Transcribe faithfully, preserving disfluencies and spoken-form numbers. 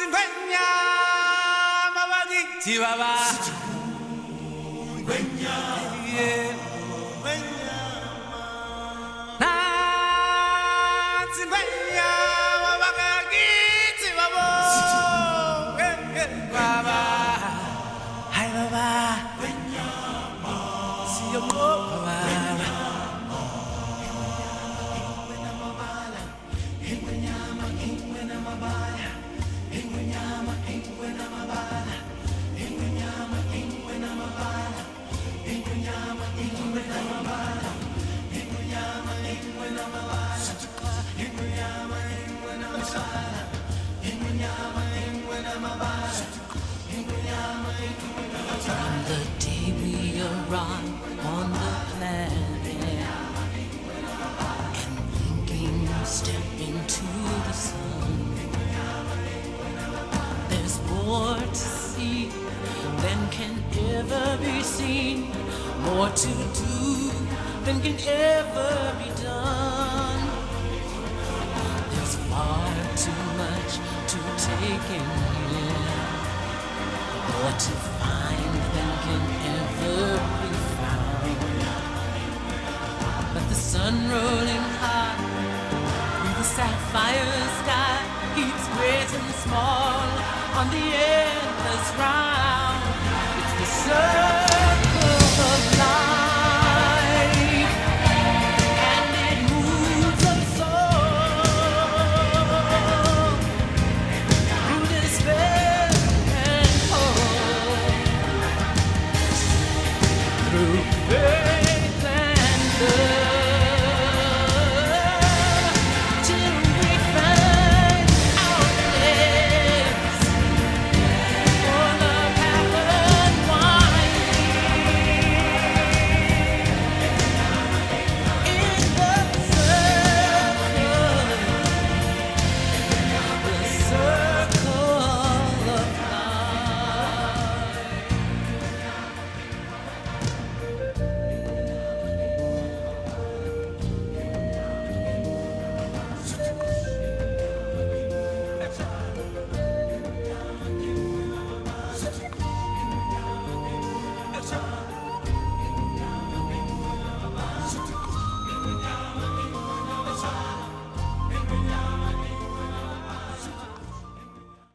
Chihuahua. From the day we arrived on the planet and blinking step into the sun, there's more to see than can ever be seen, more to do than can ever be done. There's far too much to take in here, more to find than can ever be found. But the sun rolling high through the sapphire sky keeps great and small on the endless round. It's the sun.